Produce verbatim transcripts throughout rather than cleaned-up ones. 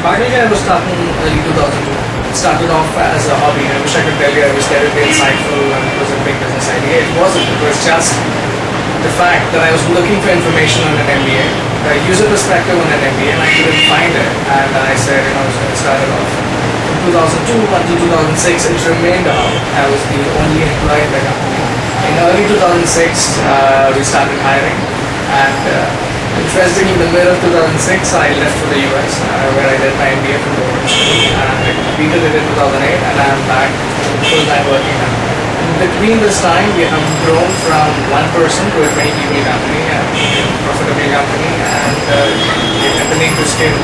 Pagal Guy was starting early two thousand two. It started off as a hobby. I wish I could tell you I was terribly insightful and it was a big business idea. It wasn't. It was just the fact that I was looking for information on an M B A, a user perspective on an M B A, and I couldn't find it. And I said, you know, it started off. From two thousand two until two thousand six, it remained out. I was the only employee in the company. In early two thousand six, uh, we started hiring. And uh, interestingly, in the middle of two thousand six, I left for the U S, uh, where I did my M B A from the university. And I completed it in two thousand eight, and I'm back full-time working now. Between this time, we have grown from one person to a twenty people company, a profitable company, and uh, we're continuing to scale.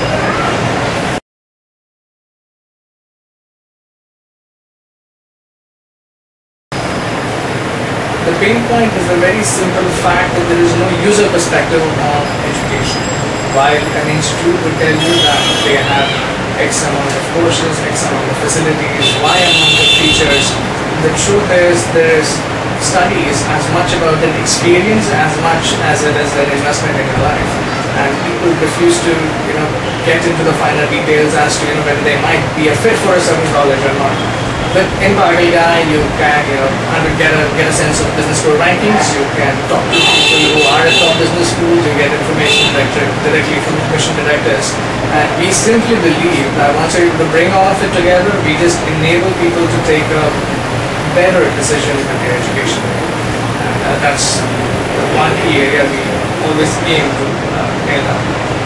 The pain point is the very simple fact that there is no user perspective on education. While an institute would tell you that they have X amount of courses, X amount of facilities, Y amount of features, the truth is there's studies as much about an experience as much as it is an investment in your life. And people refuse to, you know, get into the finer details as to, you know, whether they might be a fit for a certain college or not. But in Pagal Guy, you can, you know, get a, get a sense of business school rankings, you can talk to people who are at top business schools, you get information directly, directly from the mission directors. And we simply believe that once you're able to bring all of it together, we just enable people to take a better decision with their education. And uh, that's the one key area we always aim to uh, nail down.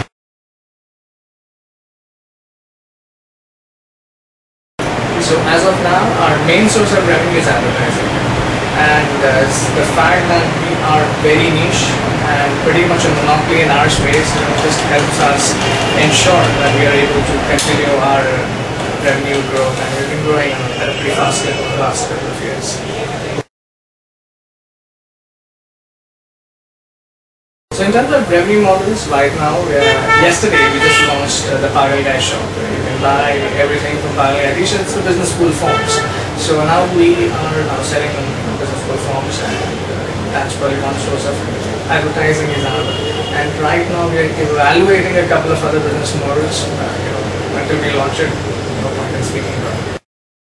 So as of now, our main source of revenue is advertising. And uh, the fact that we are very niche and pretty much a monopoly in our space, you know, just helps us ensure that we are able to continue our revenue growth, and we've been growing at a pretty fast rate over the last couple of years. So in terms of revenue models, right now, we are, yesterday we just launched uh, the Pagal Guy shop, where you can buy everything from Pagal Guy t-shirts to business school forms. So now we are now selling them business school forms, and uh, that's probably one source of advertising is another. And right now we are evaluating a couple of other business models. Uh, you know, until we launch it, no point in speaking about it.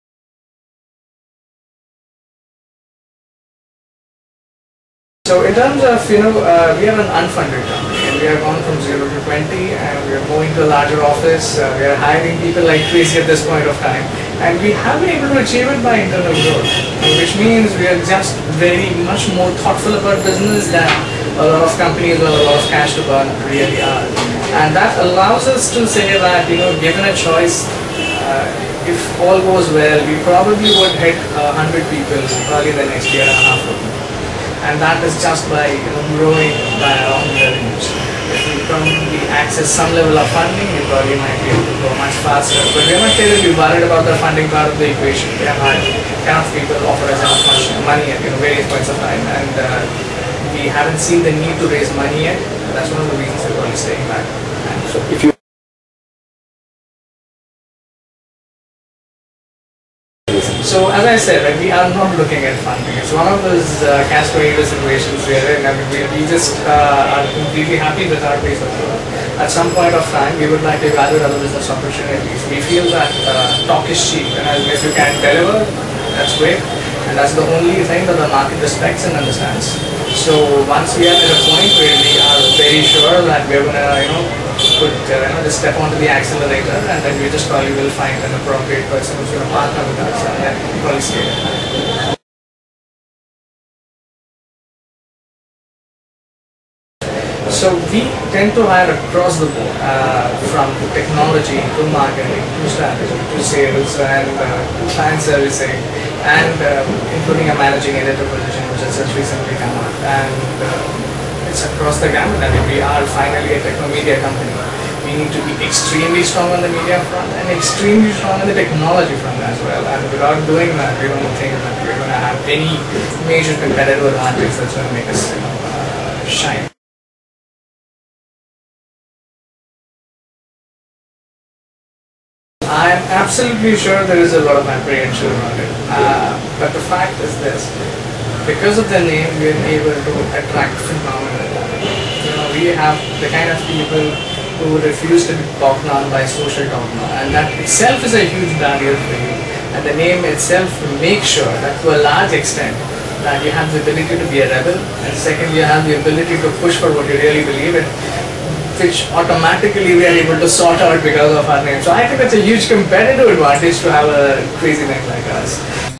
So in terms of, you know, uh, we are an unfunded company, and we have gone from zero to twenty, and we are moving to a larger office. Uh, we are hiring people like crazy at this point of time, and we have been able to achieve it by internal growth, which means we are just very much more thoughtful about business than a lot of companies with a lot of cash to burn really are. And that allows us to say that, you know, given a choice, uh, if all goes well, we probably would hit one hundred people probably in the next year and a half. And that is just by, you know, growing by our own revenues. If we probably access some level of funding, we probably might be able to go much faster. But we're not terribly worried about the funding part of the equation. We have had enough people offer us enough much money at, you know, various points of time, and uh, we haven't seen the need to raise money yet. That's one of the reasons we're probably staying back. And so if you So as I said, right, we are not looking at funding. It's one of those uh, cash cow situations we are in. I mean, we, we just uh, are completely happy with our pace of growth. At some point of time, we would like to evaluate other business opportunities. We feel that uh, talk is cheap, and if you can deliver, that's great. And that's the only thing that the market respects and understands. So once we are at a point where we are very sure that we're going to, you know, put, uh, you know, just step onto the accelerator, and then we just probably will find an appropriate person who's going to partner with us, and then probably scale it. So we tend to hire across the board, uh, from technology to marketing to strategy to sales and uh, to client servicing, and uh, including a managing editor position which has just recently come up. And uh, it's across the gamut. I mean, we are finally a techno media company. We need to be extremely strong on the media front and extremely strong on the technology front as well. And without doing that, we don't think that we're going to have any major competitive advantage that's going to make us, you know, uh, shine. I'm absolutely sure there is a lot of apprehension around it. Uh, but the fact is this: because of the name, we are able to attract phenomenal. You know, we have the kind of people who refuse to be talked on by social dogma, and that itself is a huge barrier for you. And the name itself makes sure that to a large extent that you have the ability to be a rebel, and second, you have the ability to push for what you really believe in, which automatically we are able to sort out because of our name. So I think that's a huge competitive advantage to have a crazy name like us.